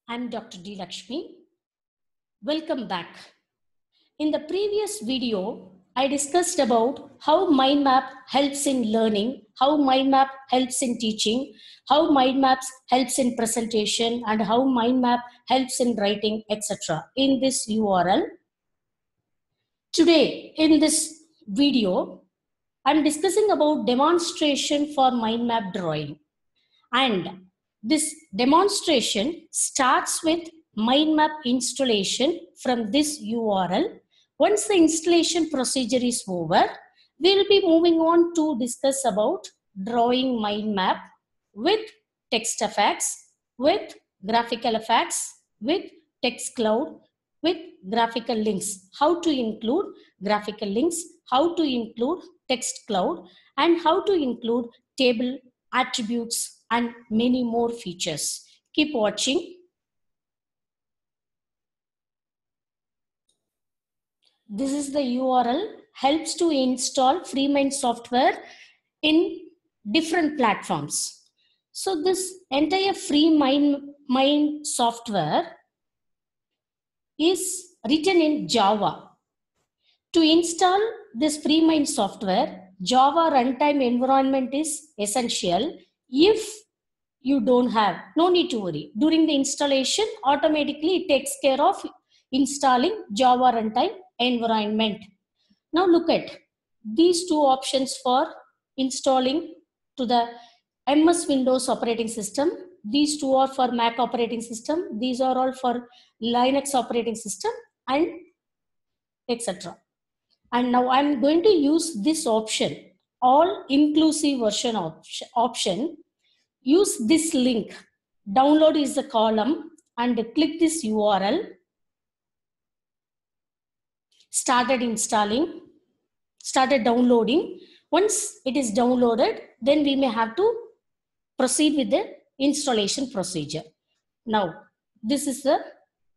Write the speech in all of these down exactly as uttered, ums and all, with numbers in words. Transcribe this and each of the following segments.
I'm Doctor D. Lakshmi. Welcome back. In the previous video, I discussed about how mind map helps in learning, how mind map helps in teaching, how mind maps helps in presentation, and how mind map helps in writing, et cetera in this U R L. Today, in this video, I'm discussing about demonstration for mind map drawing. And this demonstration starts with mind map installation from this U R L. Once the installation procedure is over, we'll be moving on to discuss about drawing mind map with text effects, with graphical effects, with text cloud, with graphical links, how to include graphical links, how to include text cloud, and how to include table attributes and many more features. Keep watching. This is the U R L, helps to install FreeMind software in different platforms. So this entire FreeMind Mind software is written in Java. To install this FreeMind software, Java runtime environment is essential. If you don't have, no need to worry. During the installation, automatically it takes care of installing Java runtime environment. Now look at these two options for installing to the M S Windows operating system. These two are for Mac operating system. These are all for Linux operating system and et cetera. And now I'm going to use this option, all inclusive version option, option. Use this link. Download is the column and click this U R L. Started installing, started downloading. Once it is downloaded, then we may have to proceed with the installation procedure. Now, this is the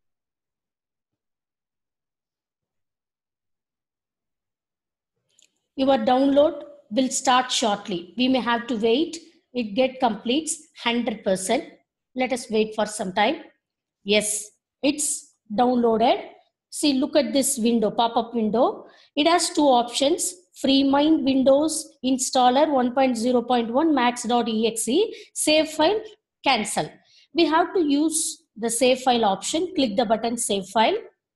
your download will start shortly. We may have to wait. It get completes one hundred percent. Let us wait for some time. Yes, it's downloaded. See, look at this window, pop-up window. It has two options, FreeMind Windows Installer one point zero point one max.exe, save file, cancel. We have to use the save file option. Click the button save file.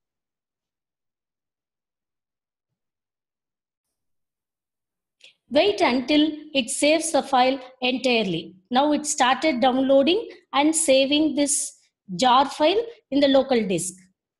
Wait until it saves the file entirely. Now it started downloading and saving this jar file in the local disk.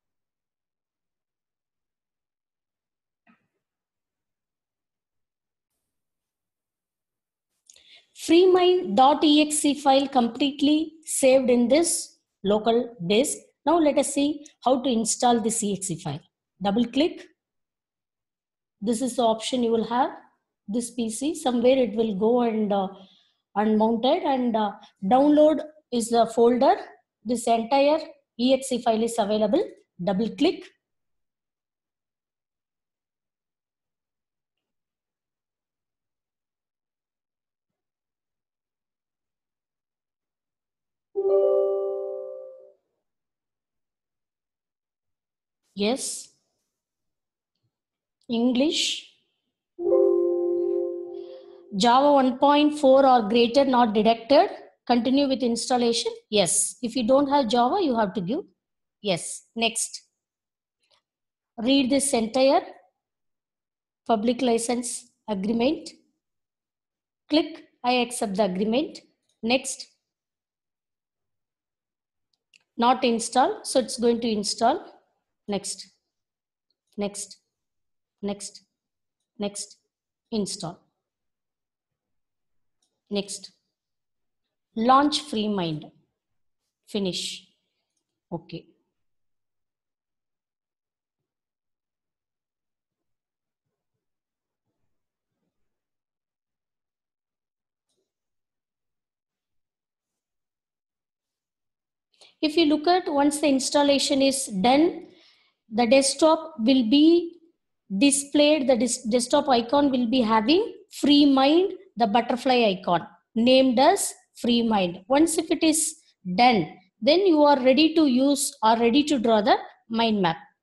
FreeMind.exe file completely saved in this local disk. Now let us see how to install this exe file. Double click. This is the option you will have. This P C, somewhere it will go and uh, unmounted, and uh, download is the folder. This entire exe file is available. Double click. Yes. English. Java one point four or greater not detected. Continue with installation. Yes. If you don't have Java, you have to give yes. Next. Read this entire public license agreement. Click I accept the agreement. Next. Not install. So it's going to install. Next. Next. Next. Next. Install. Next. Launch FreeMind. Finish. Okay. If you look at once the installation is done, the desktop will be displayed, the desktop icon will be having FreeMind, the butterfly icon named as FreeMind. Once if it is done, then you are ready to use or ready to draw the mind map.